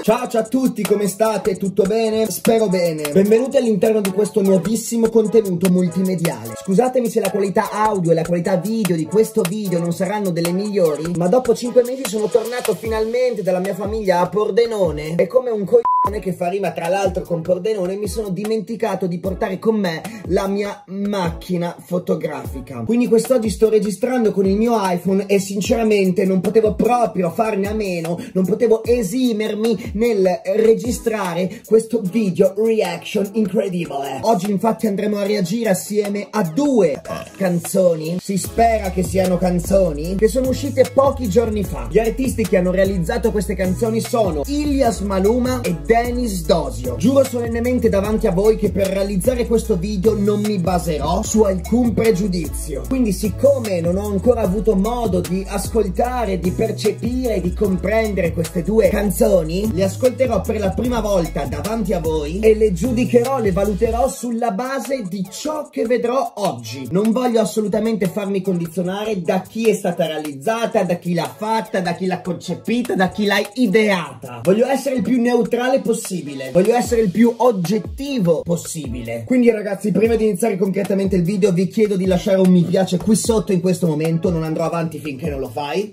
Ciao a tutti, come state? Tutto bene? Spero bene. Benvenuti all'interno di questo nuovissimo contenuto multimediale. Scusatemi se la qualità audio e la qualità video di questo video non saranno delle migliori, ma dopo 5 mesi sono tornato finalmente dalla mia famiglia a Pordenone e come un coglione che fa rima tra l'altro con Pordenone mi sono dimenticato di portare con me la mia macchina fotografica. Quindi quest'oggi sto registrando con il mio iPhone e sinceramente non potevo proprio farne a meno, non potevo esimermi nel registrare questo video reaction incredibile. Oggi infatti andremo a reagire assieme a due canzoni, si spera che siano canzoni, che sono uscite pochi giorni fa. Gli artisti che hanno realizzato queste canzoni sono Ilyas Maluma e Denis Dosio. Giuro solennemente davanti a voi che per realizzare questo video non mi baserò su alcun pregiudizio. Quindi siccome non ho ancora avuto modo di ascoltare, di percepire, di comprendere queste due canzoni, le ascolterò per la prima volta davanti a voi e le giudicherò, le valuterò sulla base di ciò che vedrò oggi. Non voglio assolutamente farmi condizionare da chi è stata realizzata, da chi l'ha fatta, da chi l'ha concepita, da chi l'ha ideata. Voglio essere il più neutrale possibile, voglio essere il più oggettivo possibile. Quindi ragazzi, prima di iniziare concretamente il video vi chiedo di lasciare un mi piace qui sotto in questo momento, non andrò avanti finché non lo fai.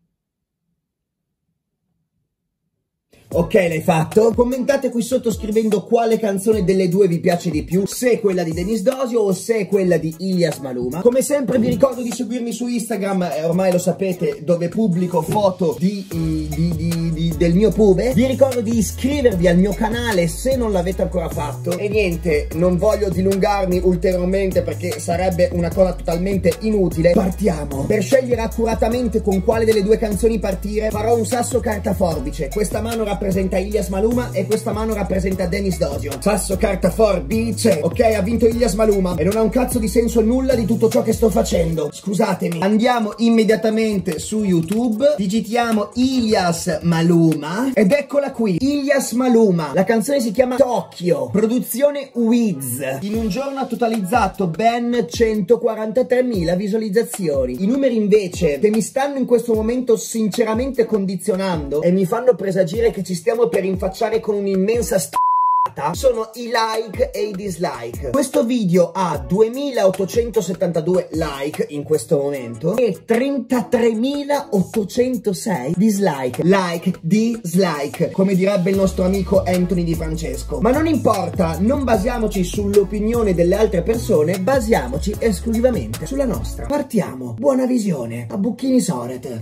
Ok, l'hai fatto? Commentate qui sotto scrivendo quale canzone delle due vi piace di più, se quella di Denis Dosio o se quella di Ilyas Maluma. Come sempre vi ricordo di seguirmi su Instagram, ormai lo sapete, dove pubblico foto del mio pube. Vi ricordo di iscrivervi al mio canale se non l'avete ancora fatto. E niente, non voglio dilungarmi ulteriormente perché sarebbe una cosa totalmente inutile. Partiamo! Per scegliere accuratamente con quale delle due canzoni partire farò un sasso carta forbice. Questa mano rappresenta Ilyas Maluma e questa mano rappresenta Denis Dosio. Sasso carta forbice. Ok, ha vinto Ilyas Maluma e non ha un cazzo di senso nulla di tutto ciò che sto facendo. Scusatemi. Andiamo immediatamente su YouTube, digitiamo Ilyas Maluma ed eccola qui, Ilyas Maluma. La canzone si chiama Tokyo, produzione Wiz. In un giorno ha totalizzato ben 143.000 visualizzazioni. I numeri invece che mi stanno in questo momento sinceramente condizionando e mi fanno presagire che ci stiamo per rinfacciare con un'immensa sono i like e i dislike. Questo video ha 2872 like in questo momento e 33.806 dislike. Like, dislike, come direbbe il nostro amico Anthony Di Francesco. Ma non importa, non basiamoci sull'opinione delle altre persone, basiamoci esclusivamente sulla nostra. Partiamo, buona visione, a Bucchini Soret.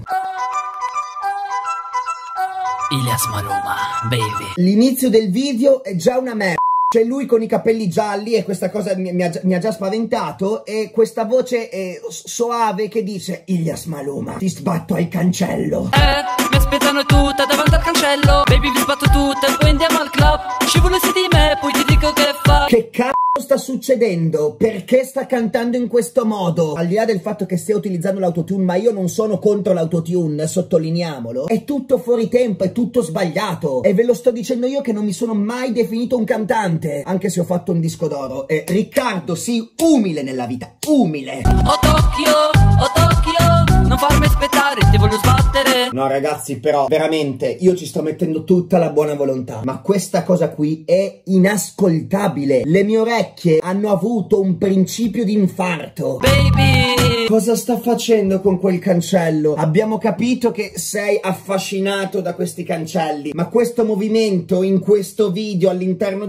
Ilyas Maluma, baby. L'inizio del video è già una merda. C'è lui con i capelli gialli e questa cosa mi ha già spaventato e questa voce soave che dice Ilyas Maluma, ti sbatto al cancello. Mi aspettano tutte davanti al cancello. Baby vi sbatto tutte e poi andiamo al club. Scivolo su di me poi ti dico che fa. Che cazzo sta succedendo? Perché sta cantando in questo modo? Al di là del fatto che stia utilizzando l'autotune, ma io non sono contro l'autotune, sottolineiamolo. È tutto fuori tempo, è tutto sbagliato. E ve lo sto dicendo io che non mi sono mai definito un cantante, anche se ho fatto un disco d'oro. Riccardo, sì, umile nella vita, umile. Oh Tokyo, non farmi aspettare, ti voglio sbattere. No ragazzi, però veramente io ci sto mettendo tutta la buona volontà, ma questa cosa qui è inascoltabile. Le mie orecchie hanno avuto un principio di infarto. Baby, cosa sta facendo con quel cancello? Abbiamo capito che sei affascinato da questi cancelli, ma questo movimento in questo video all'interno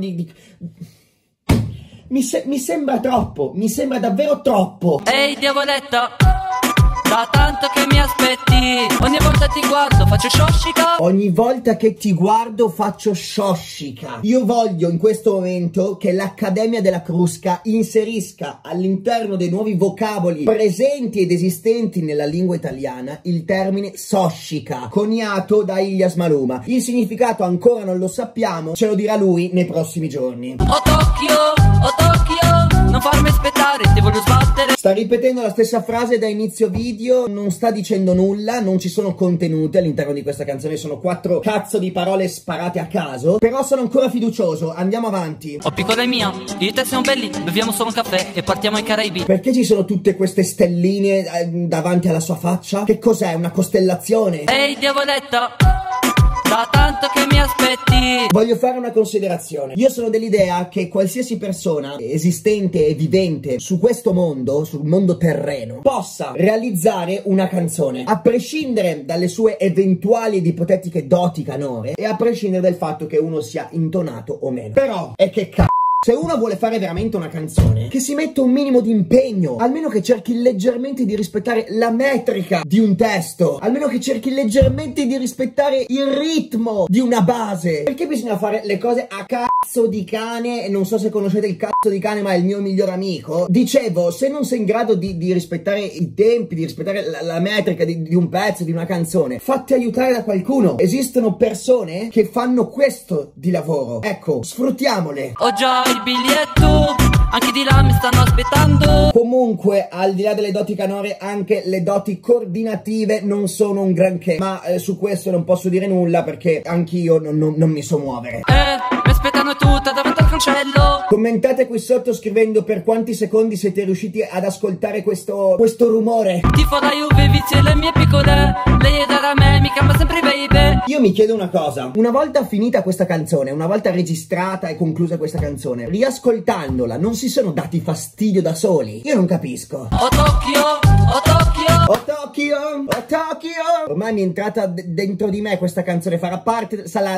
mi sembra troppo, mi sembra davvero troppo. Ehi diavoletta, da tanto che mi aspetti, ogni volta ti guardo faccio shoshika. Ogni volta che ti guardo faccio shoshika. Io voglio in questo momento che l'Accademia della Crusca inserisca all'interno dei nuovi vocaboli presenti ed esistenti nella lingua italiana il termine shoshika, coniato da Ilyas Maluma. Il significato ancora non lo sappiamo, ce lo dirà lui nei prossimi giorni. Oh Tokyo, non farmi aspettare, ti voglio sbattere. Sta ripetendo la stessa frase da inizio video, non sta dicendo nulla, non ci sono contenuti all'interno di questa canzone, sono 4 cazzo di parole sparate a caso, però sono ancora fiducioso, andiamo avanti. Oh piccola mia, io e te siamo belli, beviamo solo un caffè e partiamo ai Caraibi. Perché ci sono tutte queste stelline davanti alla sua faccia? Che cos'è, una costellazione? Ehi diavoletta, da tanto che mi aspetti. Voglio fare una considerazione. Io sono dell'idea che qualsiasi persona esistente e vivente su questo mondo, sul mondo terreno, possa realizzare una canzone, a prescindere dalle sue eventuali ed ipotetiche doti canore e a prescindere dal fatto che uno sia intonato o meno. Però, è che cazzo, se uno vuole fare veramente una canzone, che si metta un minimo di impegno, almeno che cerchi leggermente di rispettare la metrica di un testo, almeno che cerchi leggermente di rispettare il ritmo di una base. Perché bisogna fare le cose a cazzo di cane? E non so se conoscete il cazzo di cane, ma è il mio miglior amico. Dicevo, se non sei in grado di rispettare i tempi, di rispettare la metrica di un pezzo, di una canzone, fatti aiutare da qualcuno. Esistono persone che fanno questo di lavoro. Ecco, sfruttiamole. Ho già il biglietto, anche di là mi stanno aspettando. Comunque, al di là delle doti canore, anche le doti coordinative non sono un granché. Ma su questo non posso dire nulla perché anch'io non mi so muovere. Mi aspettano tutta davanti al cancello. Commentate qui sotto scrivendo per quanti secondi siete riusciti ad ascoltare questo rumore. Tifo la Juve, vizio le mie piccole. Lei è da me, mi cambia sempre baby. Io mi chiedo una cosa. Una volta finita questa canzone, una volta registrata e conclusa questa canzone, riascoltandola, non si sono dati fastidio da soli? Io non capisco. Ho Tokyo, ho Tokyo. Oh Tokyo, oh Tokyo. Ormai mi è entrata dentro di me questa canzone. Farà parte, sarà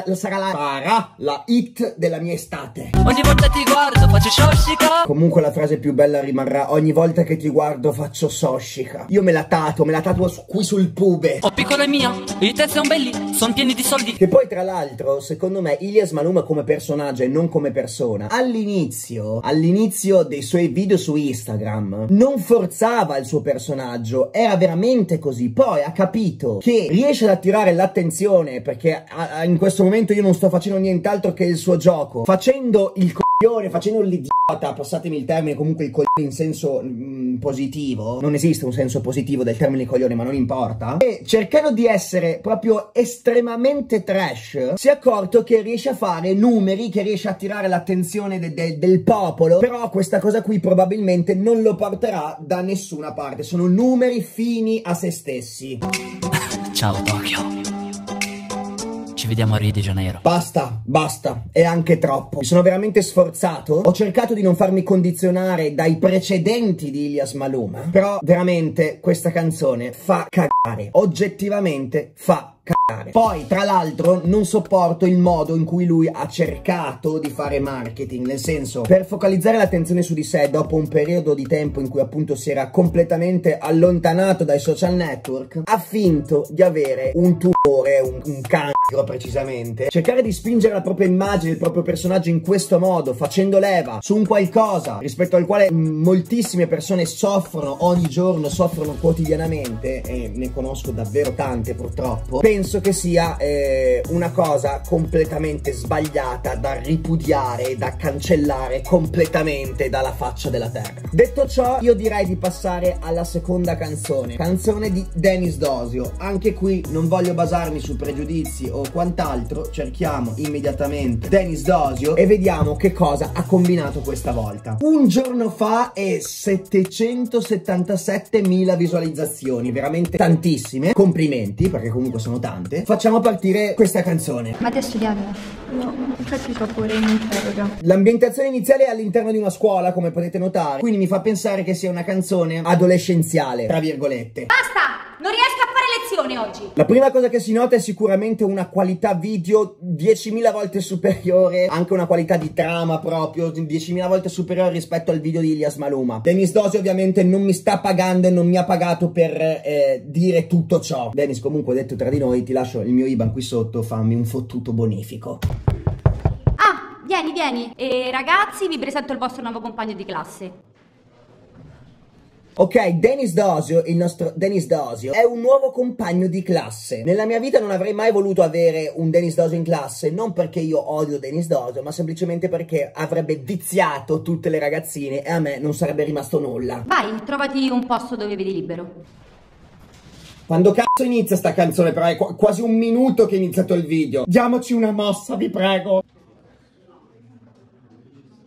la hit della mia estate. Ogni volta ti guardo faccio shoshika. Comunque la frase più bella rimarrà: ogni volta che ti guardo faccio shoshika. Io me la tatuo qui sul pube. Ho piccola mia, i te sono belli, sono pieni di soldi. Che poi tra l'altro, secondo me, Ilias Maluma come personaggio e non come persona, all'inizio dei suoi video su Instagram non forzava il suo personaggio, era veramente così. Poi ha capito che riesce ad attirare l'attenzione, perché in questo momento io non sto facendo nient'altro che il suo gioco, facendo il coglione, facendo l'idiota, passatemi il termine, comunque il coglione in senso positivo, non esiste un senso positivo del termine coglione, ma non importa, e cercando di essere proprio estremamente trash, si è accorto che riesce a fare numeri, che riesce a attirare l'attenzione del popolo. Però questa cosa qui probabilmente non lo porterà da nessuna parte, sono numeri fini a se stessi. Ciao Tokyo, ci vediamo a Rio de Janeiro. Basta, è anche troppo. Mi sono veramente sforzato. Ho cercato di non farmi condizionare dai precedenti di Ilias Maluma, però veramente questa canzone fa cagare. Oggettivamente fa cagare. Poi, tra l'altro, non sopporto il modo in cui lui ha cercato di fare marketing, nel senso, per focalizzare l'attenzione su di sé dopo un periodo di tempo in cui appunto si era completamente allontanato dai social network, ha finto di avere un tumore, un cancro precisamente. Cercare di spingere la propria immagine, il proprio personaggio in questo modo, facendo leva su un qualcosa rispetto al quale moltissime persone soffrono ogni giorno, soffrono quotidianamente, e ne conosco davvero tante purtroppo, penso che sia una cosa completamente sbagliata, da ripudiare e da cancellare completamente dalla faccia della terra. Detto ciò, io direi di passare alla seconda canzone di Denis Dosio. Anche qui non voglio basarmi su pregiudizi o quant'altro, cerchiamo immediatamente Denis Dosio e vediamo che cosa ha combinato questa volta. Un giorno fa e 777.000 visualizzazioni, veramente tantissime, complimenti perché comunque sono tante. Facciamo partire questa canzone. Ma ti hai studiato? No, infatti fa pure mi interroga. L'ambientazione iniziale è all'interno di una scuola, come potete notare, quindi mi fa pensare che sia una canzone adolescenziale, tra virgolette. Basta! Non riesco a fare lezione oggi! La prima cosa che si nota è sicuramente una qualità video 10.000 volte superiore, anche una qualità di trama proprio 10.000 volte superiore rispetto al video di Ilias Maluma. Denis Dosio ovviamente non mi sta pagando e non mi ha pagato per dire tutto ciò. Denis, comunque, detto tra di noi, ti lascio il mio IBAN qui sotto, fammi un fottuto bonifico. Ah, vieni. E ragazzi, vi presento il vostro nuovo compagno di classe. Ok, Denis Dosio, il nostro Denis Dosio, è un nuovo compagno di classe. Nella mia vita non avrei mai voluto avere un Denis Dosio in classe, non perché io odio Denis Dosio, ma semplicemente perché avrebbe viziato tutte le ragazzine e a me non sarebbe rimasto nulla. Vai, trovati un posto dove vedi libero. Quando cazzo inizia sta canzone? Però è quasi un minuto che è iniziato il video. Diamoci una mossa, vi prego.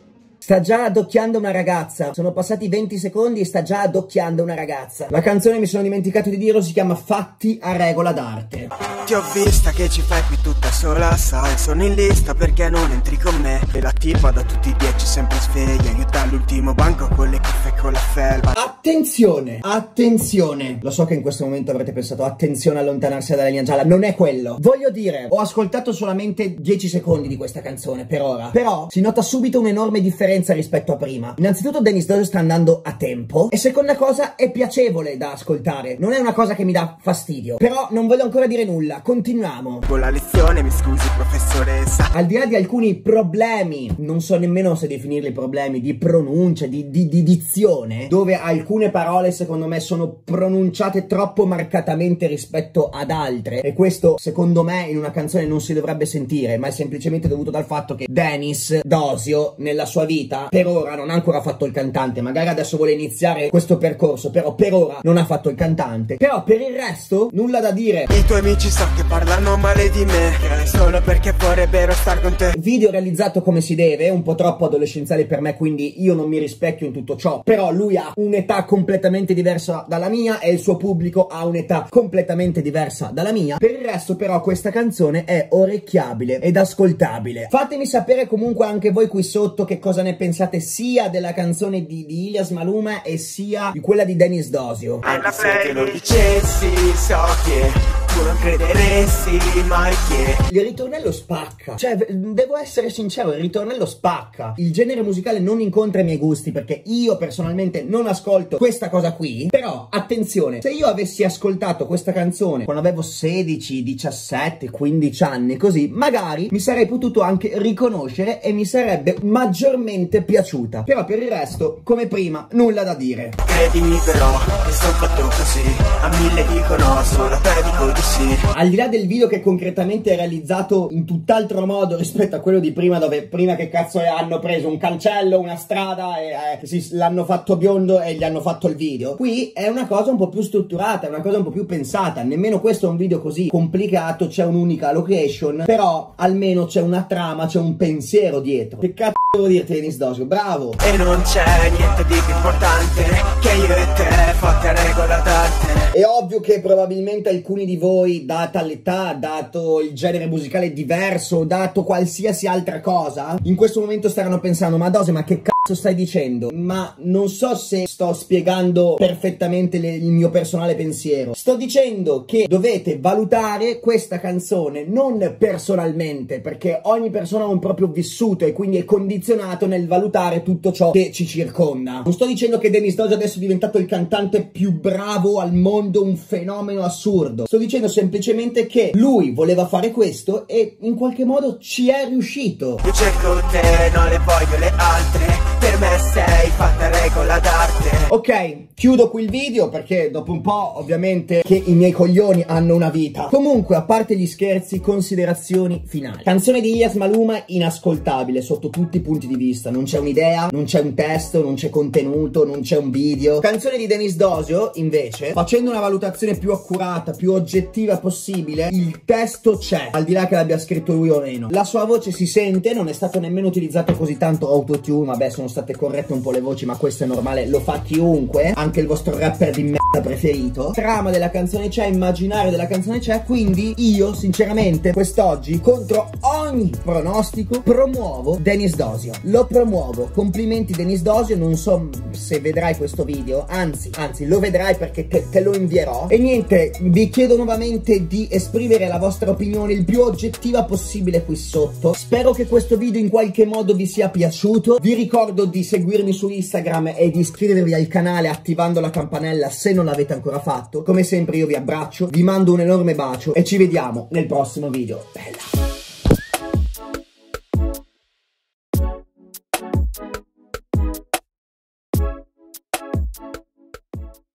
sta già adocchiando una ragazza. Sono passati 20 secondi e sta già adocchiando una ragazza. La canzone, mi sono dimenticato di dirlo, si chiama Fatti a regola d'arte. Ti ho vista che ci fai qui tutta sola, sai, sono in lista perché non entri con me. E la tipa da tutti i 10 sempre sveglia, aiuta all'ultimo banco con le cuffie e con la felpa. Attenzione, attenzione. Lo so che in questo momento avrete pensato, attenzione a allontanarsi dalla linea gialla. Non è quello. Voglio dire, ho ascoltato solamente 10 secondi di questa canzone per ora, però si nota subito un'enorme differenza rispetto a prima. Innanzitutto Denis Dosio sta andando a tempo, e seconda cosa è piacevole da ascoltare, non è una cosa che mi dà fastidio. Però non voglio ancora dire nulla, continuiamo. Con la lezione, mi scusi professoressa. Al di là di alcuni problemi, non so nemmeno se definirli problemi, di pronuncia, di dizione, dove alcune parole secondo me sono pronunciate troppo marcatamente rispetto ad altre, e questo secondo me in una canzone non si dovrebbe sentire, ma è semplicemente dovuto dal fatto che Denis Dosio nella sua vita per ora non ha ancora fatto il cantante. Magari adesso vuole iniziare questo percorso, però per ora non ha fatto il cantante. Però per il resto nulla da dire. I tuoi amici so che parlano male di me, solo perché vorrebbero star con te. Video realizzato come si deve, un po' troppo adolescenziale per me, quindi io non mi rispecchio in tutto ciò. Però lui ha un'età completamente diversa dalla mia e il suo pubblico ha un'età completamente diversa dalla mia. Per il resto però questa canzone è orecchiabile ed ascoltabile. Fatemi sapere comunque anche voi qui sotto che cosa ne pensate sia della canzone di Ilias Maluma e sia di quella di Denis Dosio. Anche se te lo dicessi, so che tu non crederesti mai che Il ritornello spacca. Cioè, devo essere sincero, il ritornello spacca. Il genere musicale non incontra i miei gusti, perché io personalmente non ascolto questa cosa qui. Però, attenzione, se io avessi ascoltato questa canzone quando avevo 16, 17, 15 anni, così, magari mi sarei potuto anche riconoscere e mi sarebbe maggiormente piaciuta. Però per il resto, come prima, nulla da dire. credimi però che sono fatto così. A 1000 dicono, solo a te dico di sì. Al di là del video che concretamente è realizzato in tutt'altro modo rispetto a quello di prima, dove prima che cazzo hanno preso un cancello, una strada e l'hanno fatto biondo e gli hanno fatto il video, qui è una cosa un po' più strutturata, è una cosa un po' più pensata. Nemmeno questo è un video così complicato, c'è un'unica location, però almeno c'è una trama, c'è un pensiero dietro. Che cazzo devo dirti, Denis Dosio? Bravo! E non c'è niente di più importante che io e te fatti a regola d'arte. È ovvio che probabilmente alcuni di voi, data l'età, dato il genere musicale diverso, dato qualsiasi altra cosa, in questo momento staranno pensando: ma Dosio, ma che cazzo stai dicendo? Ma non so se sto spiegando perfettamente il mio personale pensiero. Sto dicendo che dovete valutare questa canzone non personalmente, perché ogni persona ha un proprio vissuto e quindi è condizionato nel valutare tutto ciò che ci circonda. Non sto dicendo che Denis Dosio adesso è diventato il cantante più bravo al mondo, un fenomeno assurdo. Sto dicendo semplicemente che lui voleva fare questo e in qualche modo ci è riuscito. Io cerco te, non le voglio le altre. Per me sei fatta a regola d'arte. Ok, chiudo qui il video perché dopo un po' ovviamente che i miei coglioni hanno una vita. Comunque, a parte gli scherzi, considerazioni finali. Canzone di Ilias Maluma inascoltabile sotto tutti i punti di vista. Non c'è un'idea, non c'è un testo, non c'è contenuto, non c'è un video. Canzone di Denis Dosio invece, facendo una valutazione più accurata, più oggettiva possibile, il testo c'è, al di là che l'abbia scritto lui o meno. La sua voce si sente, non è stato nemmeno utilizzato così tanto autotune. Vabbè, sono state corrette un po' le voci, ma questo è normale, lo fa chiunque, anche il vostro rapper di merda preferito. Trama della canzone c'è, immaginario della canzone c'è, quindi io sinceramente quest'oggi, contro ogni pronostico, promuovo Denis Dosio. Lo promuovo. Complimenti Denis Dosio, non so se vedrai questo video, anzi lo vedrai perché te lo invierò. E niente, vi chiedo nuovamente di esprimere la vostra opinione il più oggettiva possibile qui sotto. Spero che questo video in qualche modo vi sia piaciuto. Vi ricordo di seguirmi su Instagram e di iscrivervi al canale attivando la campanella se non l'avete ancora fatto. Come sempre io vi abbraccio, vi mando un enorme bacio e ci vediamo nel prossimo video. Bella!